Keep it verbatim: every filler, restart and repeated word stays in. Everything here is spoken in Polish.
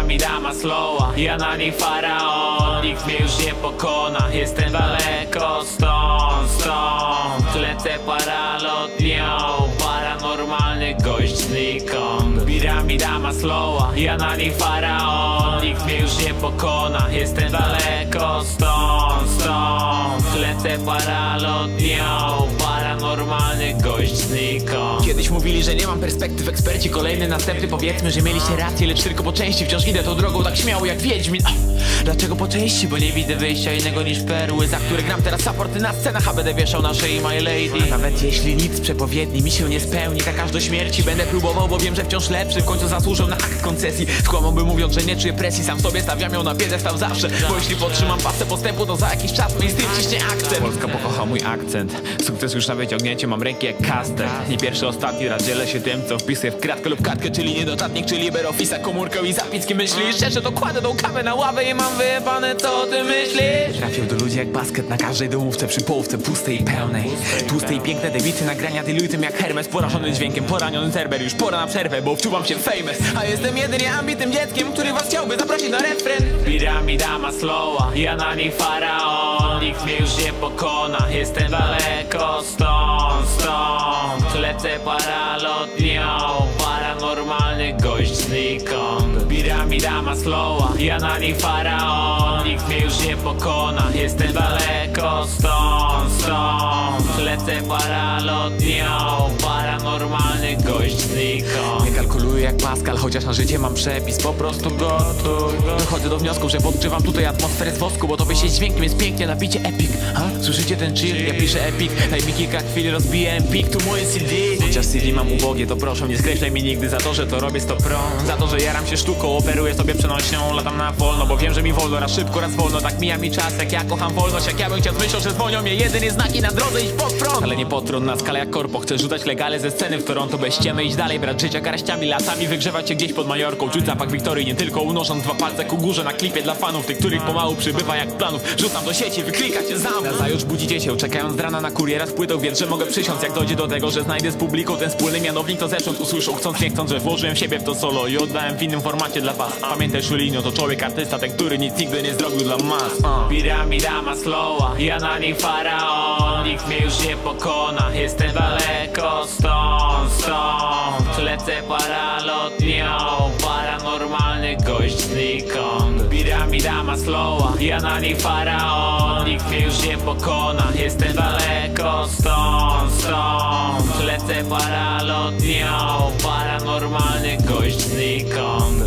Piramida Maslowa, ja na niej faraon. Nikt mnie już nie pokona, jestem daleko stąd, stąd. Lecę paralotnią, paranormalny gość znikąd. Piramida Maslowa, ja na niej faraon. Nikt mnie już nie pokona, jestem daleko stąd, stąd. Lecę paralotnią, paranormalny gość znikąd. Kiedyś mówili, że nie mam perspektyw, eksperci kolejny, następny. Powiedzmy, że mieliście rację, lecz tylko po części. Wciąż idę tą drogą tak śmiało jak Wiedźmin. Ach, dlaczego po części? Bo nie widzę wyjścia innego niż perły, za które gram teraz supporty na scenach, a będę wieszał na szyi my lady. A nawet jeśli nic z przepowiedni mi się nie spełni, tak aż do śmierci będę próbował, bo wiem, że wciąż lepszy w końcu zasłużą na akt koncesji. Skłamałbym mówiąc, że nie czuję presji, sam sobie stawiam ją na piedestał zawsze. Bo jeśli podtrzymam pasę postępu, to za jakiś czas mainstream ciśnie akcent. Polska pokocha mój akcent, sukces już na wyciągnięcie, mam ręki jak kastet. Nie pierwszy, ostatni raz dzielę się tym, co wpisuję w kratkę lub kartkę, czyli niedotatnik, czyli LibreOffice'a, komórkę i zapicki myśli. Szczerze to kładę tą kawę na ławę i mam wyjebane, co o tym myślisz? Trafił do ludzi jak basket na każdej domówce, przy połówce pustej i pełnej. Tłuste i piękne debity, nagrania deluj tym jak Hermes. Porażony dźwiękiem, poraniony serwer, już pora na przerwę, bo wczuwam się famous. A jestem jedynie ambitnym dzieckiem, który was chciałby zaprosić na refren. Piramida Maslowa, ja na niej faraon. Nikt mnie już nie pokona, jestem daleko stąd, stąd. Lecę paralotnią, paranormalny gość znikąd. Piramida Maslowa, ja na niej faraon. Nikt mnie już nie pokona, jestem daleko stąd, stąd. Lecę paralotnią, paranormalny gość znikąd. Nie kalkuluję jak Pascal, chociaż na życie mam przepis, po prostu gotuj. Dochodzę do wniosku, że podgrzewam tutaj atmosferę z wosku, bo to wyjście z dźwiękiem jest pięknie, nabicie epic. Ha? Słyszycie ten chill? Ja piszę epic. Daj mi kilka chwil, rozbiję empik, tu moje C D. Chociaż C D mam ubogie, to proszę, nie skreślaj mi nigdy za to, że to robię sto pro. Za to, że jaram się sztuką, operuję sobie przenośnią, latam na wolno, bo wiem, że mi wolno, raz szybko, raz wolno. Tak mija mi czas, jak ja kocham wolność, jak ja bym chciał z myślą, że zwolnią mnie jedynie znaki na drodze, iść pod prąd. Ale nie pod prąd, na skalę jak korpo, chcę rzucać legale ze sceny w Toronto. Bez ściemy iść dalej, brać życia garściami, latami wygrzewać się gdzieś pod Majorką. Czuć zapach Wiktorii, nie tylko unosząc dwa palce ku górze na klipie dla fanów, tych, których pomału przybywa jak planów. Rzucam do sieci, wyklikacie zamów. Nazajutrz budzicie się, czekając z rana na kuriera z płytą, więc że mogę przysiąc, jak dojdzie do tego, że znajdę z publiką ten wspólny mianownik, to zewsząd usłyszą, chcąc nie chcąc, że włożyłem siebie w to solo i oddałem w innym formacie dla was. Pamiętaj, Szulinio, to człowiek artysta, ten, który nic nigdy nie zrobił dla mas. uh. Piramida Maslowa, ja na niej faraon. Nikt mnie już nie pokona, jestem daleko stąd, stąd. Lecę paralotnią, paranormalny gość znikąd. Piramida Maslowa, ja na niej faraon. Nikt mnie już nie pokona, jestem daleko stąd, stąd. Lecę paralotnią, paranormalny gość znikąd.